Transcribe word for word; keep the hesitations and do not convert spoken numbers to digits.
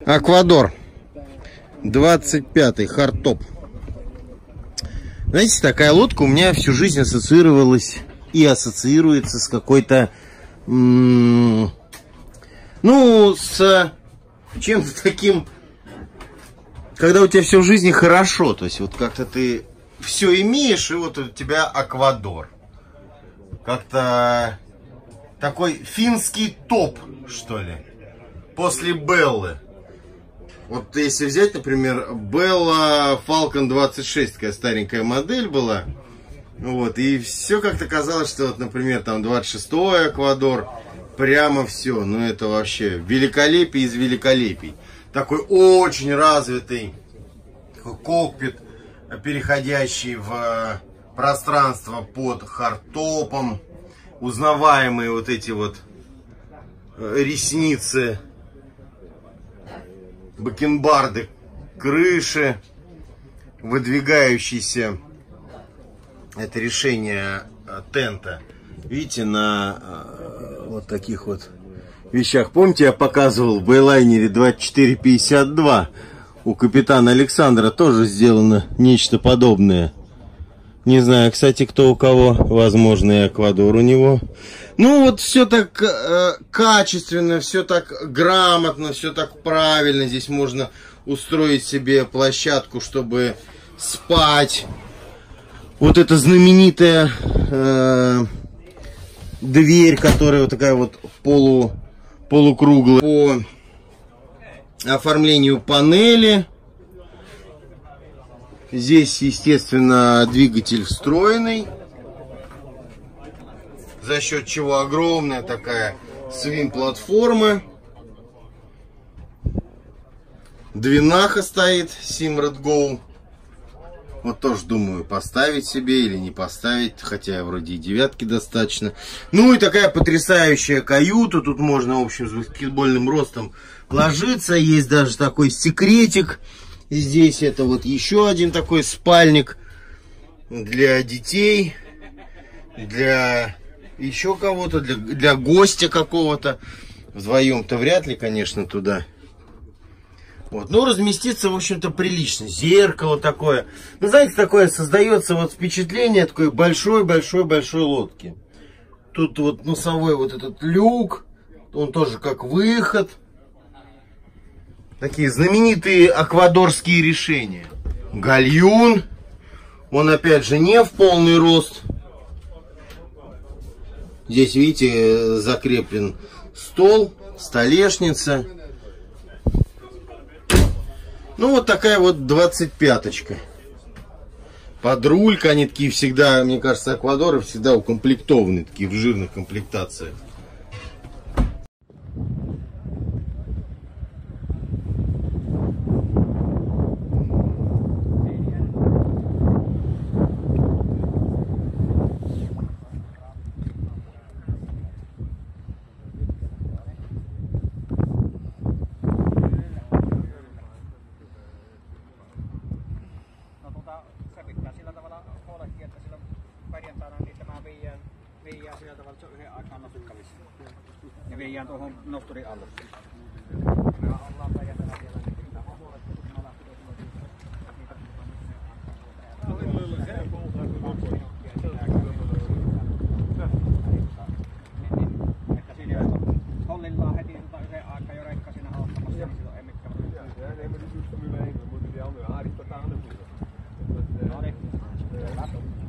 Эквадор. двадцать пятый хардтоп. Знаете, такая лодка у меня всю жизнь ассоциировалась и ассоциируется с какой-то, ну, с чем-то таким, когда у тебя все в жизни хорошо. То есть вот как-то ты все имеешь, и вот у тебя Эквадор. Как-то такой финский топ, что ли, после Беллы. Вот если взять, например, Bella Falcon двадцать шесть, такая старенькая модель была. Вот, и все как-то казалось, что вот, например, там двадцать шестой Эквадор, прямо все. Ну это вообще великолепие из великолепий. Такой очень развитый кокпит, переходящий в пространство под хардтопом. Узнаваемые вот эти вот ресницы, бакенбарды, крыши, выдвигающийся, это решение тента, видите, на э, вот таких вот вещах. Помните, я показывал в Байлайнере двадцать четыре пятьдесят два, у капитана Александра тоже сделано нечто подобное. Не знаю, кстати, кто у кого, возможно, и Эквадор у него. Ну вот все так э, качественно, все так грамотно, все так правильно. Здесь можно устроить себе площадку, чтобы спать. Вот эта знаменитая э, дверь, которая вот такая вот полу, полукруглая. По оформлению панели. Здесь, естественно, двигатель встроенный, за счет чего огромная такая свим-платформа. Двинаха стоит, Simrad Go. Вот тоже думаю, поставить себе или не поставить, хотя вроде и девятки достаточно. Ну и такая потрясающая каюта. Тут можно, в общем, с баскетбольным ростом ложиться. Есть даже такой секретик. Здесь это вот еще один такой спальник для детей, для еще кого-то, для, для гостя какого-то. Вдвоем-то вряд ли, конечно, туда. Вот. Но разместиться, в общем-то, прилично. Зеркало такое. Ну, знаете, такое создается вот впечатление такой большой-большой-большой лодки. Тут вот носовой вот этот люк, он тоже как выход. Такие знаменитые эквадорские решения. Гальюн. Он опять же не в полный рост. Здесь, видите, закреплен стол, столешница. Ну вот такая вот двадцать пяточка. Под рулька, они такие всегда, мне кажется, Эквадоры всегда укомплектованы, такие в жирных комплектациях. Ja viedään tuohon nosturin alle. Hollillaan heti yhden aikaa jo rekka siinä auttamassa, niin silloin ei mitään. Ja ne meni just nu heen, we moeten die andere aardig totaal aan de voeten.